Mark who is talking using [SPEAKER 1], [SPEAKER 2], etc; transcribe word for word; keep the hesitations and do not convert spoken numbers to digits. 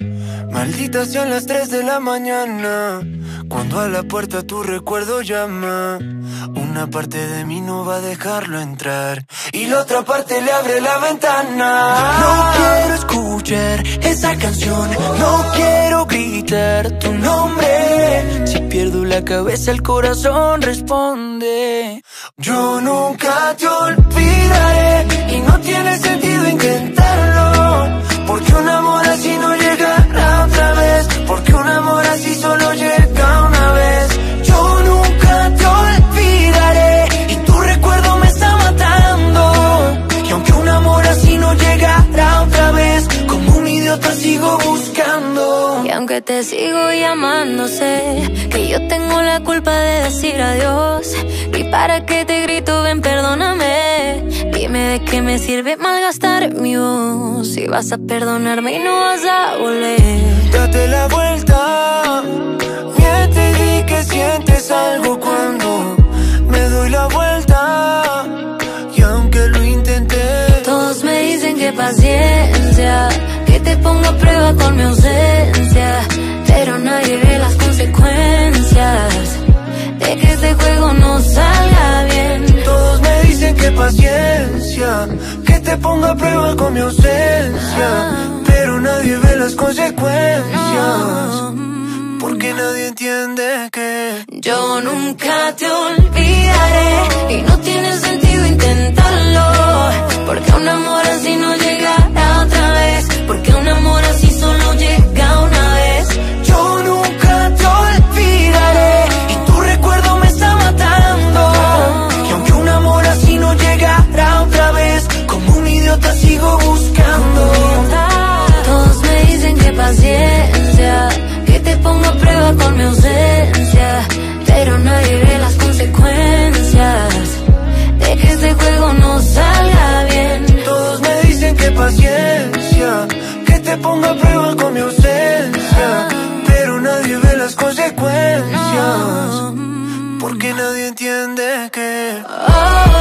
[SPEAKER 1] Maldita sean las tres de la mañana, cuando a la puerta tu recuerdo llama. Una parte de mí no va a dejarlo entrar y la otra parte le abre la ventana. No quiero escuchar esa canción, no quiero gritar tu nombre. Si pierdo la cabeza el corazón responde. Yo nunca te olvidaré y no tiene sentido intentarlo, porque un amor así no llegará otra vez, porque un amor así solo llega una vez. Yo nunca te olvidaré y tu recuerdo me está matando, y aunque un amor así no llegará otra vez, como un idiota sigo buscando.
[SPEAKER 2] Y aunque te sigo llamando, sé que yo tengo la culpa de decir adiós. Y para que te grito, ven, perdóname. Dime de qué me sirve malgastar mi voz si vas a perdonarme y no vas a volver.
[SPEAKER 1] Date la vuelta, miente y di que sientes algo cuando me doy la vuelta. Y aunque lo intenté,
[SPEAKER 2] todos me dicen que paciencia, que te pongo a prueba con mi ausencia, pero nadie ve las consecuencias de que este juego no salga bien.
[SPEAKER 1] Todos me dicen que paciencia, que te pongo a prueba con mi ausencia, pero nadie ve las consecuencias, porque nadie entiende que
[SPEAKER 2] yo nunca te olvidaré y no tiene sentido intentarlo, porque un amor así no llegará otra vez, porque un amor así solo llega una vez.
[SPEAKER 1] Yo nunca te olvidaré y tu recuerdo me está matando, y aunque un amor así no llegará otra vez, como un idiota sigo buscando.
[SPEAKER 2] Todos me dicen que paciencia, que te pongo a prueba con mi ausencia, pero nadie ve las consecuencias de que este juego no salga bien.
[SPEAKER 1] Todos me dicen que paciencia, que te pongo a prueba con mi ausencia, pero nadie ve las consecuencias, porque nadie entiende que
[SPEAKER 2] oh.